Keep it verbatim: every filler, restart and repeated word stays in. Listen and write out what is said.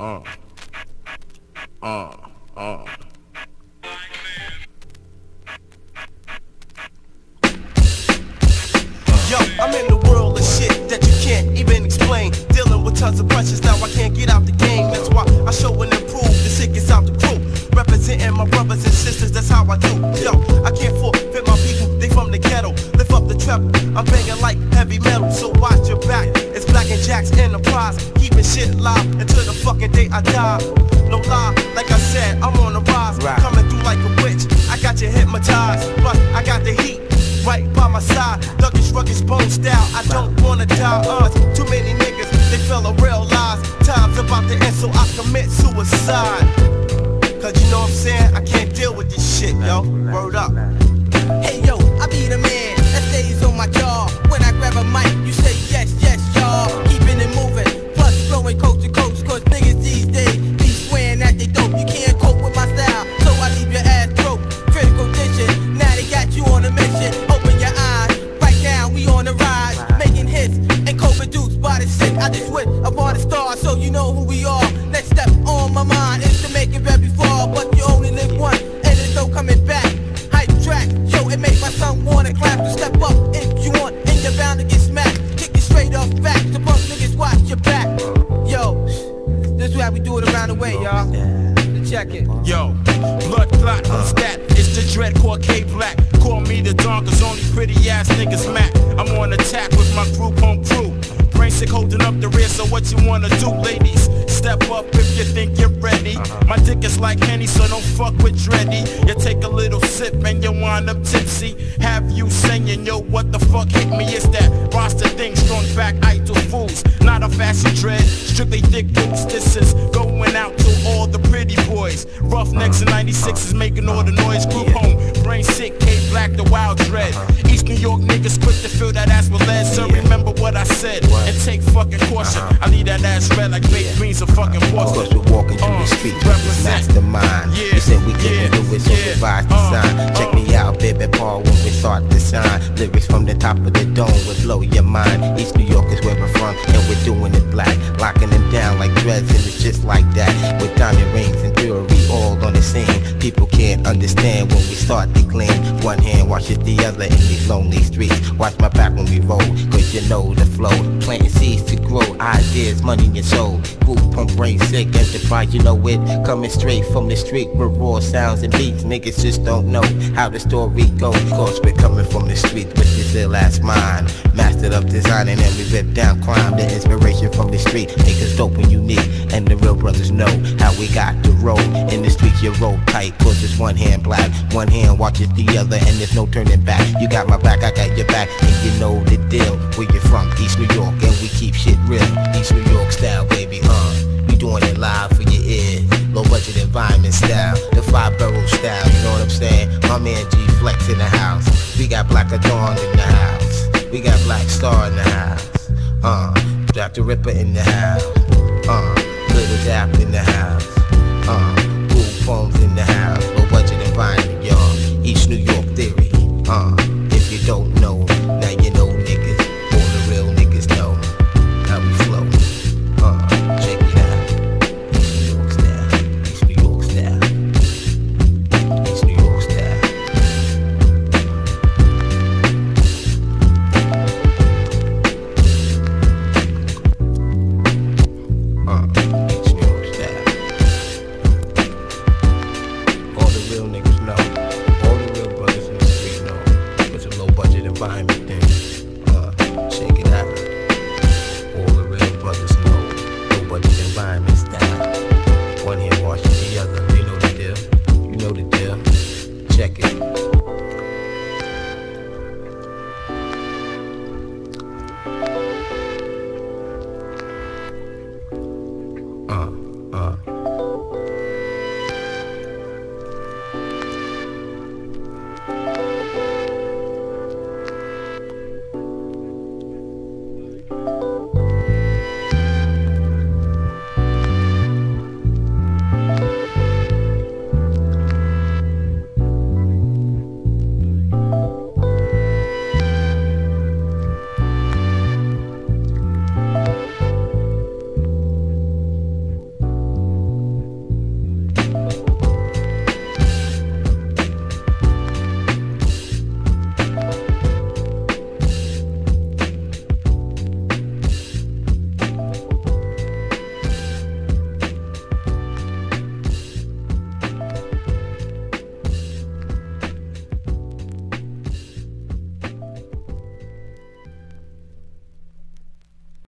Uh, uh, uh. Yo, I'm in the world of shit that you can't even explain. Dealing with tons of pressures, now I can't get out the game. That's why I show and improve, the shit gets out the crew. Representing my brothers and sisters, that's how I do. Yo, I can't forfeit my people, they from the ghetto. Lift up the treble, I'm banging like heavy metal. So watch your back, it's Black and Jack's Enterprise. Keeping shit live until the fucking day I die. No lie, like I said, I'm on the rise. Coming through like a witch, I got you hypnotized. Plus, I got the heat right by my side, Douglas Rugged Bone style. I don't wanna die, uh, too many niggas, they fell a real lies. Time's about to end, so I commit suicide. Cause you know what I'm saying, I can't deal with this shit, yo. Word up. Hey yo, I be the man that stays on my jaw. When I grab a mic, you say yes, yes, y'all. Keeping it moving, plus flowing coast to coast. Cause niggas these days be swearing that they dope. You can't cope with my style, so I leave your ass broke. Critical condition, now they got you on a mission. Open your eyes, right now we on the rise. Making hits and co-produced by the shit. I just went upon the star, so you know who we are. Next step on my mind is to make it very far. But you only live once, and there's no coming back. Hype track, yo, it make my son wanna clap. To step up if you want, and you're bound to get smacked. Kick it straight up back, the punk niggas watch your back. Yo, this is how we do it around the way, y'all. Check it. Yo, blood clot, who's that? It's the dread called K-Black. Call me the Don, cause only pretty ass niggas Mac. I'm on attack with my group home crew. Brain sick holding up the rear, so what you wanna do, ladies? Step up if you think you're ready. My dick is like Henny, so don't fuck with Dreddy. You take a little sip and you wind up tipsy. Have you singing, yo, what the fuck hit me? It's that roster thing, strong back, idle fools. Not a fashion dread, strictly thick boots. This is going out to all the pretty boys. Roughnecks in ninety-six is making all the noise. Group home, brain sick, K-Black, the wild dread. East New York niggas quick to fill that ass with lead. So remember what I said and take fucking caution. I leave that ass red like baked beans or fucking porcelain. Cause we're walking through the street with this mastermind. You said we couldn't do it, so revise the sign. Check me out, baby Paul, when we start to sign. Lyrics from the top of the dome will blow your mind. East New York is where we're from, and we're doing it black. Locking them down like dreads, and it's just like that. With diamond rings and jewelry all on the scene. People can't understand when we start to gleam. One hand washes the other in these lonely streets. Watch my back when we roll, cause you know the flow. Planting seeds to grow, ideas, money in your soul. Group pump, brain sick, enterprise, you know it. Coming straight from the street with raw sounds and beats. Niggas just don't know how the story goes. Cause we're coming from the street with this ill ass mind. Mastered up designing and we rip down crime. The inspiration from the street make us dope and unique. And the real brothers know how we got to roll. In the streets you roll tight, cause it's one hand black. One hand watches the other and there's no turning back. You got my back, I got your back, and you know the deal. Where you from? East New York, and we keep shit real. East New York style, baby, huh? We doing it live for your ears. Low budget environment style, the five barrel style, you know what I'm saying? My man G Flex in the house. We got Black Dawn in the house. We got Black Star in the house. Uh, Doctor Ripper in the house. Uh, Little Dap in the house. Uh, Cool Poems in the house. Low budget environment.